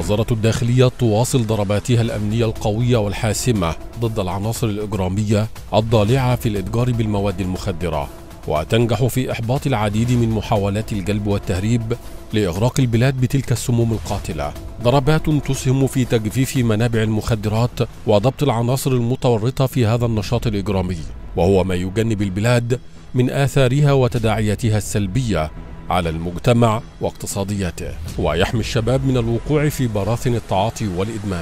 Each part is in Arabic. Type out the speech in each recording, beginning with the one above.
وزارة الداخلية تواصل ضرباتها الأمنية القوية والحاسمة ضد العناصر الإجرامية الضالعة في الإتجار بالمواد المخدرة، وتنجح في إحباط العديد من محاولات الجلب والتهريب لإغراق البلاد بتلك السموم القاتلة. ضربات تسهم في تجفيف منابع المخدرات وضبط العناصر المتورطة في هذا النشاط الإجرامي، وهو ما يجنب البلاد من آثارها وتداعياتها السلبية على المجتمع واقتصادياته، ويحمي الشباب من الوقوع في براثن التعاطي والإدمان.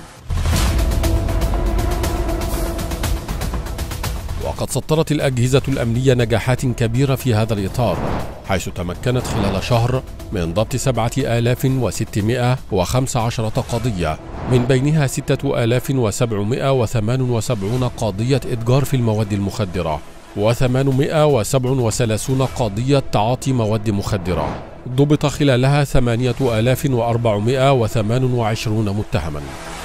وقد سطرت الأجهزة الأمنية نجاحات كبيرة في هذا الإطار، حيث تمكنت خلال شهر من ضبط 7615 قضية، من بينها 6778 قضية إتجار في المواد المخدرة و837 قضية تعاطي مواد مخدرة. ضبط خلالها 8428 متهما.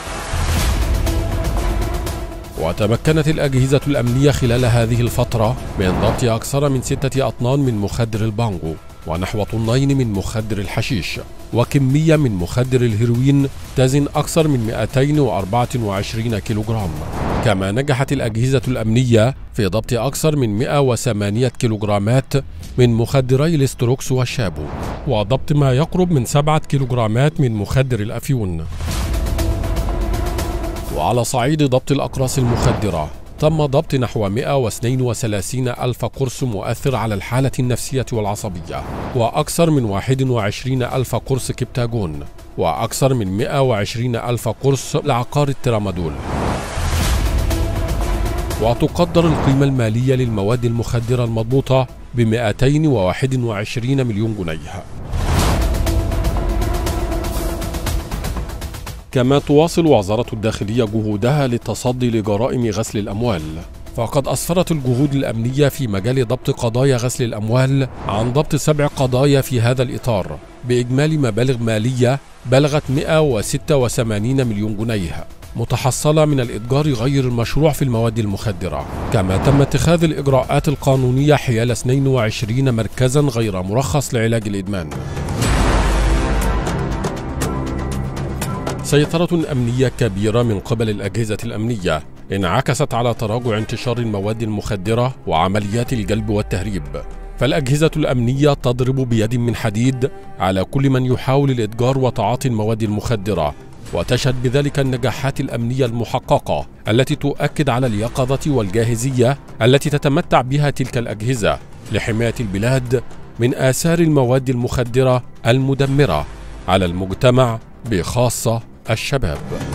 وتمكنت الأجهزة الأمنية خلال هذه الفترة من ضبط أكثر من 6 أطنان من مخدر البانجو، ونحو طنين من مخدر الحشيش، وكمية من مخدر الهيروين تزن أكثر من 224 كيلوغرام. كما نجحت الأجهزة الأمنية في ضبط أكثر من 108 كيلوغرامات من مخدري الاستروكس والشابو، وضبط ما يقرب من 7 كيلوغرامات من مخدر الأفيون. وعلى صعيد ضبط الأقراص المخدرة، تم ضبط نحو 132 ألف قرص مؤثر على الحالة النفسية والعصبية، وأكثر من 21 ألف قرص كبتاجون، وأكثر من 120 ألف قرص لعقار الترامادول. وتقدر القيمة المالية للمواد المخدرة المضبوطة ب 221 مليون جنيه. كما تواصل وزارة الداخلية جهودها للتصدي لجرائم غسل الأموال، فقد أسفرت الجهود الأمنية في مجال ضبط قضايا غسل الأموال عن ضبط 7 قضايا في هذا الإطار بإجمالي مبالغ مالية بلغت 186 مليون جنيه، متحصلة من الإتجار غير المشروع في المواد المخدرة. كما تم اتخاذ الإجراءات القانونية حيال 22 مركزا غير مرخص لعلاج الإدمان. سيطرة أمنية كبيرة من قبل الأجهزة الأمنية انعكست على تراجع انتشار المواد المخدرة وعمليات الجلب والتهريب، فالأجهزة الأمنية تضرب بيد من حديد على كل من يحاول الإتجار وتعاطي المواد المخدرة، وتشهد بذلك النجاحات الأمنية المحققة التي تؤكد على اليقظة والجاهزية التي تتمتع بها تلك الأجهزة لحماية البلاد من آثار المواد المخدرة المدمرة على المجتمع بخاصة الشباب.